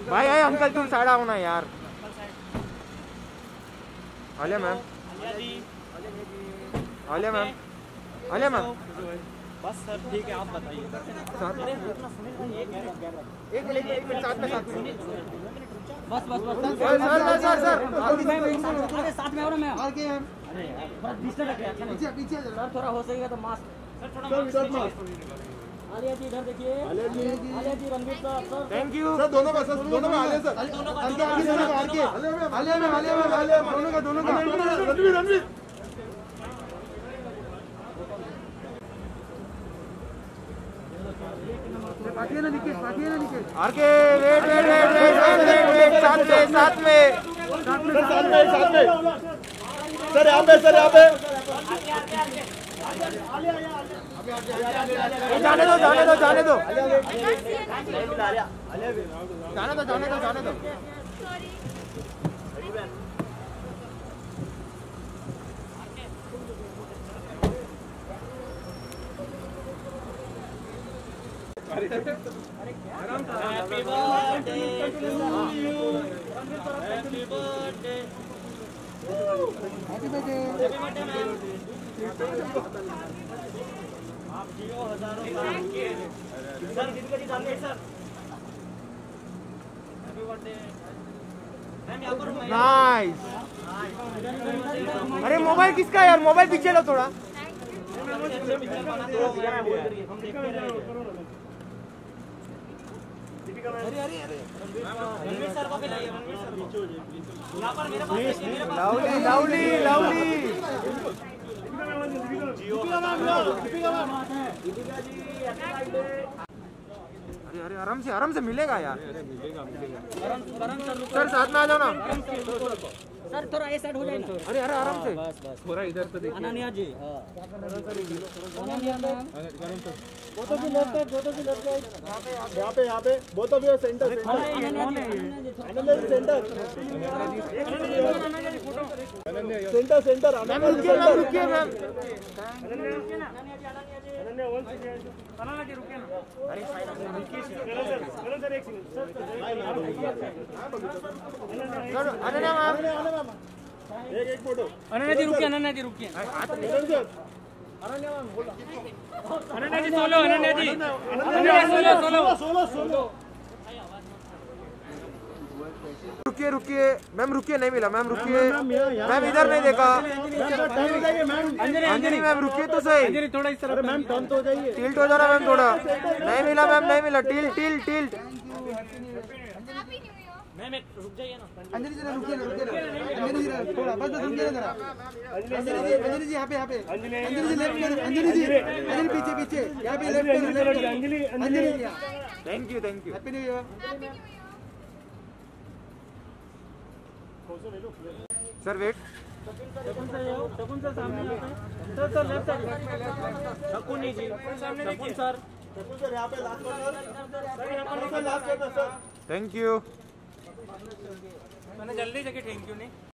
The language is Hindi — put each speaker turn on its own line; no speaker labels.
भाई भाई अंकल तुम साइड आओ ना यार। Alia ma'am, Alia ma'am, Alia ma'am.
बस सर ठीक है, आप बताइए।
एक मिनट साथ में
बस बस बस
सर
साथ में हो ना मैं पीछे सर, थोड़ा हो सकेगा तो मास्क सर, थोड़ा आलिया जी इधर देखिए, Alia ji Ranveer sir.
Thank you
sir. दोनों का सर, दोनों का आलिया सर, आलिया दोनों का रणवीर।
आरके वेट साथ में
सर यहाँ पे
जाने दो
happy birthday to you, happy birthday, happy birthday ma'am. आप जियो हजारों साल। सर दीदी जी सामने सर, हैप्पी बर्थडे मैम। यहाँ पर
नाइस। अरे मोबाइल किसका है यार? मोबाइल पीछे लो थोड़ा। रणवीर सर को भी लाइए, रणवीर सर को। यहाँ पर मेरे पास लवली अरे आराम से मिलेगा यार। सर साथ में आ जाओ ना
सर, थोड़ा ये साइड हो जाए ना।
अरे आराम से
बस
थोड़ा इधर तो देखिए।
Ananya ji, Ananya ma'am,
both of you left side, यहाँ पे both of you centre, centre.
Ma'am रुकिए मैम। अनन्या मैम,
एक फोटो।
अनन्या जी रुकिए, अनन्या जी रुकिए, अनन्या जी सोलो, अनन्या जी सोलो।
रुकिए मैम, रुकिए। नहीं मिला मैम, रुकिए मैम, इधर नहीं देखा। अंजलि मैम रुकिए तो सही।
अंजलि थोड़ा इस तरफ
मैम टर्न तो हो जाइए।
टिल्ट हो जा रहा मैम थोड़ा। नहीं मिला मैम, नहीं मिला। टिल्ट
मैम एक रुक जाइए ना।
अंजलि जी रुकिए ना, अंजलि जी थोड़ा बस रुकिए ना जरा। अंजलि जी यहाँ पे, अंजलि जी लेफ्ट में, अंजलि पीछे यहाँ पे लेफ्ट में, Anjali.
Thank you
happy new year
sir. Wait
Shakun sir सामने sir left side, Shakun ji सामने देखिए सर,
सर यहाँ पे लास्ट सर।
Thank you.
मैंने जल्दी जगह थैंक यू नहीं।